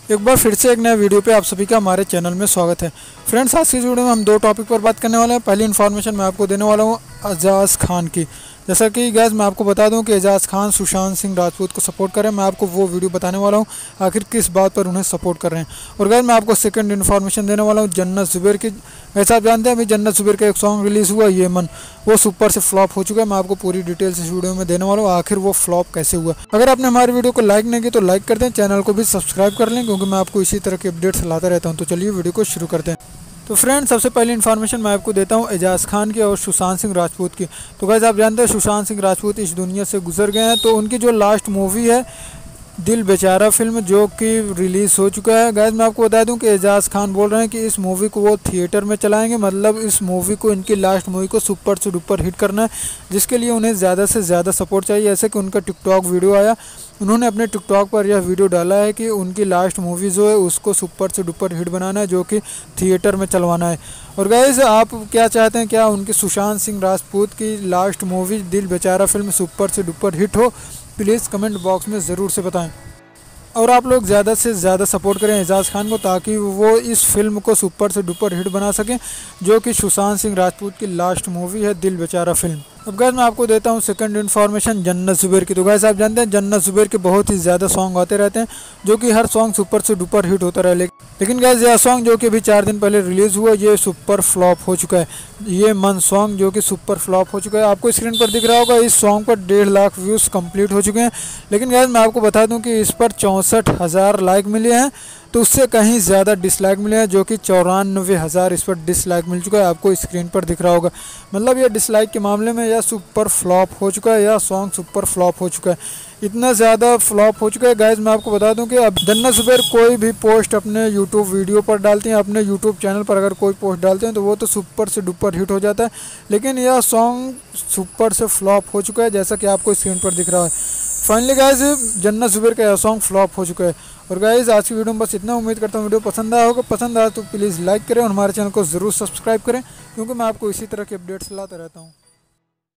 एक बार फिर से एक नया वीडियो पे आप सभी का हमारे चैनल में स्वागत है। फ्रेंड्स, आज की वीडियो में हम दो टॉपिक पर बात करने वाले हैं। पहली इन्फॉर्मेशन मैं आपको देने वाला हूँ एजाज़ खान की। जैसा कि गैस मैं आपको बता दूं कि एजाज़ खान सुशांत सिंह राजपूत को सपोर्ट कर रहे हैं। मैं आपको वो वीडियो बताने वाला हूं आखिर किस बात पर उन्हें सपोर्ट कर रहे हैं। और गैस मैं आपको सेकंड इन्फॉर्मेशन देने वाला हूं जन्नत जुबैर की। वैसे आप जानते हैं अभी जन्नत जुबैर का एक सॉन्ग रिलीज़ हुआ ये मन, वो सुपर से फ्लॉप हो चुका है। मैं आपको पूरी डिटेल्स इस वीडियो में देने वाला हूँ आखिर वो फ्लॉप कैसे हुआ। अगर आपने हमारे वीडियो को लाइक नहीं किया तो लाइक कर दें, चैनल को भी सब्सक्राइब कर लें क्योंकि मैं आपको इसी तरह के अपडेट्स लाता रहता हूँ। तो चलिए वीडियो को शुरू करते हैं। तो फ्रेंड्स, सबसे पहली इन्फॉर्मेशन मैं आपको देता हूं एजाज़ खान की और सुशांत सिंह राजपूत की। तो गाइस आप जानते हैं सुशांत सिंह राजपूत इस दुनिया से गुजर गए हैं। तो उनकी जो लास्ट मूवी है दिल बेचारा फिल्म, जो कि रिलीज़ हो चुका है। गाइस मैं आपको बता दूं कि एजाज़ खान बोल रहे हैं कि इस मूवी को वो थिएटर में चलाएंगे। मतलब इस मूवी को, इनकी लास्ट मूवी को सुपर से डुपर हिट करना है, जिसके लिए उन्हें ज़्यादा से ज़्यादा सपोर्ट चाहिए। ऐसे कि उनका टिकटॉक वीडियो आया, उन्होंने अपने टिकटॉक पर यह वीडियो डाला है कि उनकी लास्ट मूवी जो है उसको सुपर से डुपर हिट बनाना है, जो कि थिएटर में चलवाना है। और गाइस आप क्या चाहते हैं, क्या उनकी सुशांत सिंह राजपूत की last movie Dil Bechara film super से डुपर हिट हो? प्लीज़ कमेंट बॉक्स में ज़रूर से बताएं। और आप लोग ज़्यादा से ज़्यादा सपोर्ट करें एजाज़ खान को, ताकि वो इस फिल्म को सुपर से डुपर हिट बना सकें, जो कि सुशांत सिंह राजपूत की लास्ट मूवी है दिल बेचारा फिल्म। अब गैस मैं आपको देता हूँ सेकंड इन्फॉर्मेशन जन्नत जुबैर की। तो गैस आप जानते हैं जन्नत जुबैर के बहुत ही ज़्यादा सॉन्ग आते रहते हैं, जो कि हर सॉन्ग सुपर से डुपर हिट होता रहे। लेकिन गैस यह सॉन्ग जो कि अभी 4 दिन पहले रिलीज़ हुआ, ये सुपर फ्लॉप हो चुका है। ये मन सॉन्ग जो कि सुपर फ्लॉप हो चुका है। आपको स्क्रीन पर दिख रहा होगा, इस सॉन्ग पर 1.5 लाख व्यूज़ कंप्लीट हो चुके हैं। लेकिन गैस मैं आपको बता दूं कि इस पर 64,000 लाइक मिले हैं, तो उससे कहीं ज़्यादा डिसलाइक मिले हैं, जो कि 94,000 इस पर डिसलाइक मिल चुका है। आपको स्क्रीन पर दिख रहा होगा। मतलब ये डिसलाइक के मामले में यह सुपर फ्लॉप हो चुका है, यह सॉन्ग सुपर फ्लॉप हो चुका है। इतना ज़्यादा फ्लॉप हो चुका है गाइज, मैं आपको बता दूं कि अब जन्नत जुबैर कोई भी पोस्ट अपने यूट्यूब वीडियो पर डालती हैं, अपने यूट्यूब चैनल पर अगर कोई पोस्ट डालते हैं तो वो तो सुपर से डुपर हिट हो जाता है। लेकिन यह सॉन्ग सुपर से फ्लॉप हो चुका है, जैसा कि आपको स्क्रीन पर दिख रहा है। फाइनली गाइज जन्नत जुबैर का यह सॉन्ग फ्लॉप हो चुका है। और गाइज आज की वीडियो में बस इतना। उम्मीद करता हूँ वीडियो पसंद आया होगा। पसंद आया तो प्लीज़ लाइक करें और हमारे चैनल को ज़रूर सब्सक्राइब करें, क्योंकि मैं आपको इसी तरह के अपडेट्स लाता रहता हूँ।